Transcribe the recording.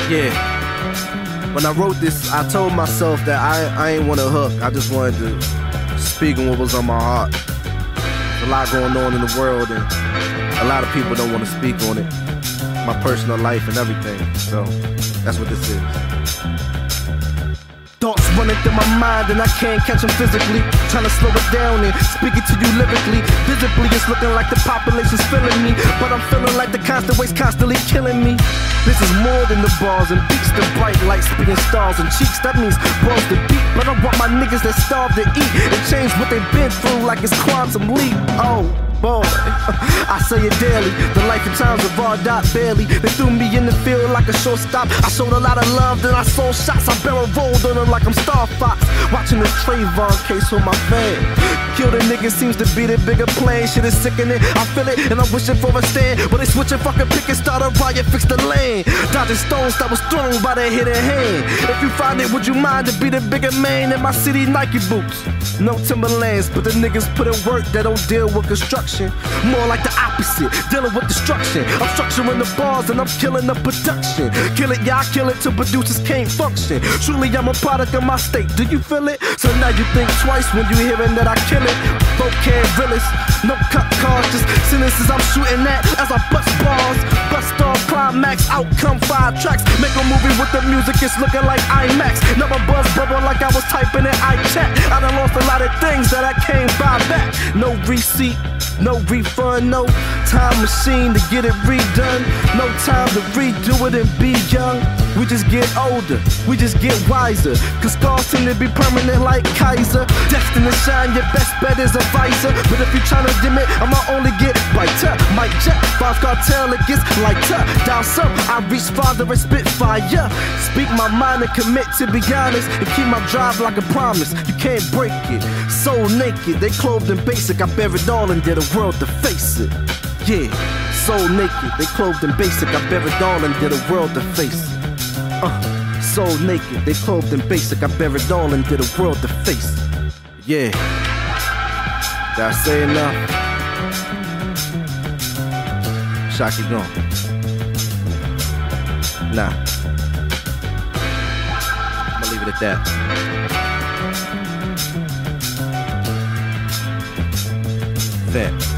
Yeah. When I wrote this, I told myself that I ain't want to hook. I just wanted to speak on what was on my heart. There's a lot going on in the world, and a lot of people don't want to speak on it. My personal life and everything. So that's what this is. Thoughts running through my mind and I can't catch them physically. Trying to slow it down and speak it to you lyrically. Visibly it's looking like the population's feeling me, but I'm feeling like the constant waste constantly killing me. This is more than the bars and beats, the bright lights spitting stars and cheeks. That means balls to beat, but I want my niggas that starve to eat and change what they've been through like it's quantum leap. Oh boy, I say it daily. The life and times of R. Bailey. They threw me in the field like a shortstop. I showed a lot of love, then I sold shots. I barrel rolled on them like I'm Star Fox. Watching the Trayvon case on my fan. Kill the nigga seems to be the bigger plan. Shit is sickening, I feel it, and I'm wishing for a stand. But they switching fucking pick and start a riot, fix the land. Dodging stones that was thrown by their hidden hand. If you find it, would you mind to be the bigger man in my city Nike boots? No Timberlands, but the niggas put in work that don't deal with construction. More like the opposite, dealing with destruction. I'm structuring the bars and I'm killing the production. Kill it, yeah, I kill it till producers can't function. Truly, I'm a product of my state, do you feel it? So now you think twice when you hearing that I kill it. Vocab realist, no cut cards, just sentences I'm shooting at as I bust bars. Bust off climax, outcome 5 tracks. Make a movie with the music, it's looking like IMAX. Never buzz bubble like I was typing in iChat. I done lost a lot of things that I can't buy back. No receipt, no refund, no time machine to get it redone. No time to redo it and be young. We just get older, we just get wiser. Cause scars tend to be permanent like Kaiser. Destined to shine, your best bet is a visor. But if you tryna dim it, I'ma only get brighter. Mic check, Vybz Kartel, it gets lighter. Down some, I reach farther and spit fire. Speak my mind and commit to be honest. And keep my drive like a promise, you can't break it. Soul naked, they clothed in basic. I bear it all and did a world to face it. Yeah, soul naked, they clothed in basic. I bear it all and did a world to face it. Soul naked, they clothed in basic. I bear it all and did a world to face it. Yeah, did I say enough? Shall I keep going? Nah, I'ma leave it at that. That.